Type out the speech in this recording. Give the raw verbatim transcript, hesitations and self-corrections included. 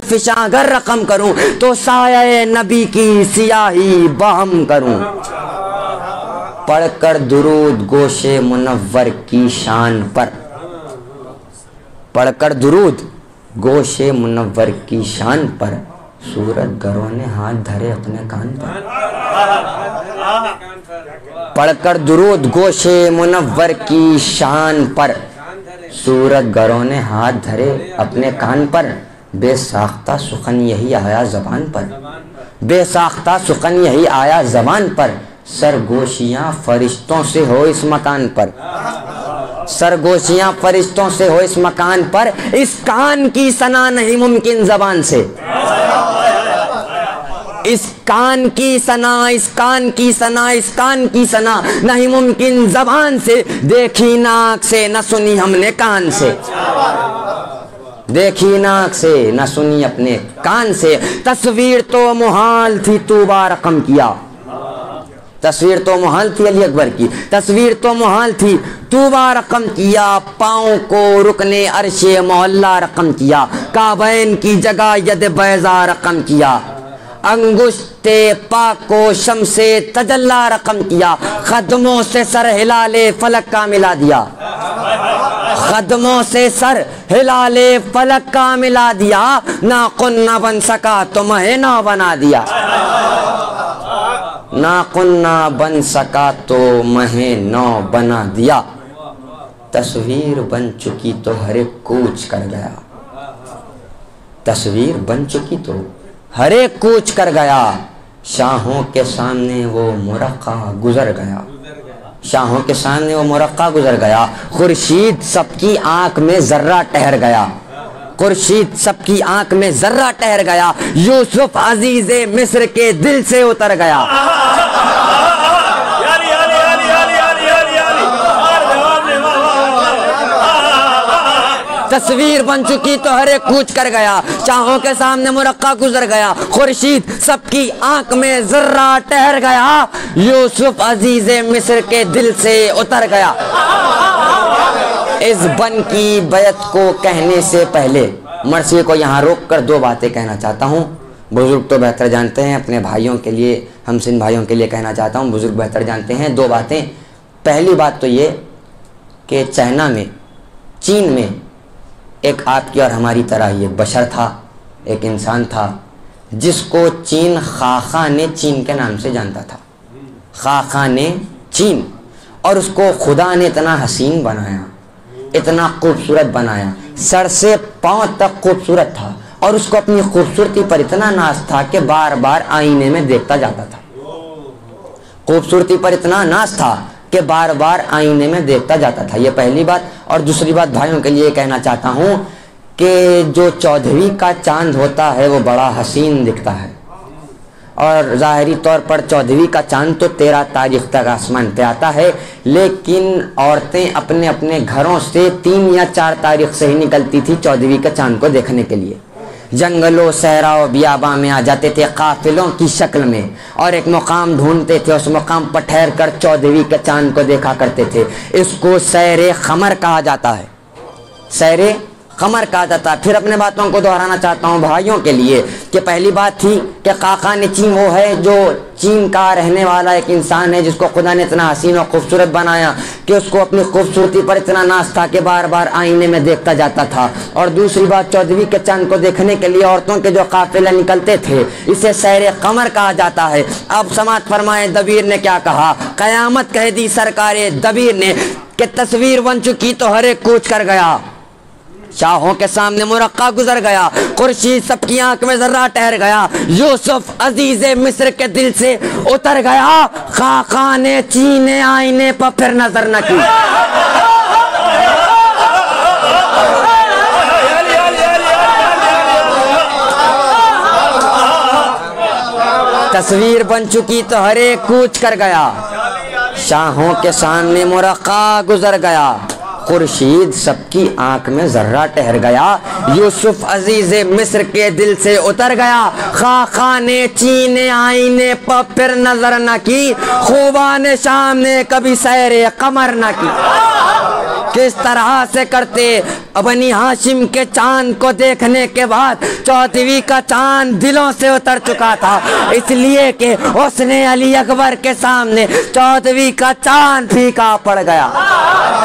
फिशा अगर रकम करूं तो साया नबी की सियाही बहम करूं। पढ़कर दुरूद गोशे मुनव्वर की शान पर, पढ़कर दुरूद गोशे मुनव्वर की शान पर, सूरत गरों ने हाथ धरे अपने कान पर। पढ़कर दुरूद गोशे मुनव्वर की शान पर, सूरत गरों ने हाथ धरे अपने कान पर। बेसाख्ता सुखन यही आया ज़बान पर, बेसाख्ता सुखन यही आया ज़बान पर। सरगोशियाँ फरिश्तों से हो इस मकान पर, सरगोशियाँ फरिश्तों से हो इस मकान पर। इस कान की सना नहीं मुमकिन ज़बान से, इस कान की सना, इस कान की सना, इस कान की सना नहीं मुमकिन ज़बान से। देखी नाक से न सुनी हमने कान से, देखी नाक से न सुनी अपने कान से। तस्वीर तो मुहाल थी तूबा रकम किया, तस्वीर तो मुहाल थी अली अकबर की, तस्वीर तो मुहाल थी तूबा रकम किया। पाँव को रुकने अरशे मोहल्ला रकम किया, काबैन की जगह यद बैजा रकम किया। अंगुश्ते पाक को शमसे तजल्ला रकम किया, कदमों से सर हिलाले फलक का मिला दिया, कदमों से सर हिलाले फलक का मिला दिया। नाखुन ना बन सका तो महे ना बना दिया, नाखुन ना बन सका तो महे नौ बना दिया। तस्वीर बन चुकी तो हर एक कूच कर गया, तस्वीर बन चुकी तो हर एक कूच कर गया। शाहों के सामने वो मुरक्का गुजर गया, शाहों के सामने वो मुरक्का गुजर गया। खुर्शीद सबकी आंख में जर्रा ठहर गया, खुर्शीद सबकी आंख में जर्रा ठहर गया। यूसुफ अजीज़े मिस्र के दिल से उतर गया, तस्वीर बन चुकी तो हर एक कूच कर गया। शाहों के सामने मुरक्का गुजर गया, खुर्शीद सबकी आंख में जर्रा ठहर गया। यूसुफ अजीज़े मिस्र के दिल से उतर गया। इस बन की बैत को कहने से पहले मर्सी को यहाँ रोक कर दो बातें कहना चाहता हूँ। बुजुर्ग तो बेहतर जानते हैं, अपने भाइयों के लिए, हमसिन भाइयों के लिए कहना चाहता हूँ, बुजुर्ग बेहतर जानते हैं। दो बातें, पहली बात तो ये कि चाइना में, चीन में एक आपकी और हमारी तरह ये बशर था, एक इंसान था जिसको चीन खाखाने चीन के नाम से जानता था, खाखाने चीन। और उसको खुदा ने इतना हसीन बनाया, इतना खूबसूरत बनाया, सर से पांव तक खूबसूरत था। और उसको अपनी खूबसूरती पर इतना नाज था कि बार बार आईने में देखता जाता था, खूबसूरती पर इतना नाज था कि बार बार आईने में देखता जाता था। ये पहली बात। और दूसरी बात भाइयों के लिए कहना चाहता हूँ कि जो चौदहवीं का चांद होता है वो बड़ा हसीन दिखता है, और ज़ाहिरी तौर पर चौदहवीं का चांद तो तेरह तारीख तक आसमान पे आता है, लेकिन औरतें अपने अपने घरों से तीन या चार तारीख से ही निकलती थी चौदहवीं के चांद को देखने के लिए। जंगलों सहराओं बियाबा में आ जाते थे काफिलों की शक्ल में, और एक मुकाम ढूंढते थे, उस मुकाम पर ठहर कर चौदहवीं के चांद को देखा करते थे। इसको सैरे खमर कहा जाता है, सैरे कमर कहा जाता है। फिर अपने बातों को दोहराना चाहता हूँ भाइयों के लिए कि पहली बात थी कि खाखाने चीन वो है जो चीन का रहने वाला एक इंसान है जिसको खुदा ने इतना हसीन और खूबसूरत बनाया कि उसको अपनी खूबसूरती पर इतना नाज था कि बार बार आईने में देखता जाता था। और दूसरी बात, चौदहवीं के चांद को देखने के लिए औरतों के जो काफिले निकलते थे इसे सैर कमर कहा जाता है। अब समात फरमाए दबीर ने क्या कहा, कयामत कह दी सरकारे दबीर ने कि तस्वीर बन चुकी तो हर एक कूच कर गया, शाहों के सामने मुरक्का गुजर गया, खुर्शीद सबकी आंख में जर्रा ठहर गया, यूसुफ अजीज़े मिस्र के दिल से उतर गया, खाखाने चीने आईने पर फिर नजर न की। तस्वीर बन चुकी तो हर एक कूच कर गया, शाहों के सामने मुरक्का गुजर गया, खुर्शीद सबकी आंख में जर्रा ठहर गया। यूसुफ अजीज़े मिस्र के दिल से उतर गया। खाखा ने चीने आईने पर फिर नजर न की, खूबा ने शाम ने कभी सैरे कमर न की। किस तरह से करते बनी हाशिम के चांद को देखने के बाद चौदहवीं का चांद दिलों से उतर चुका था, इसलिए कि उसने अली अकबर के सामने चौदहवीं का चांद फीका पड़ गया।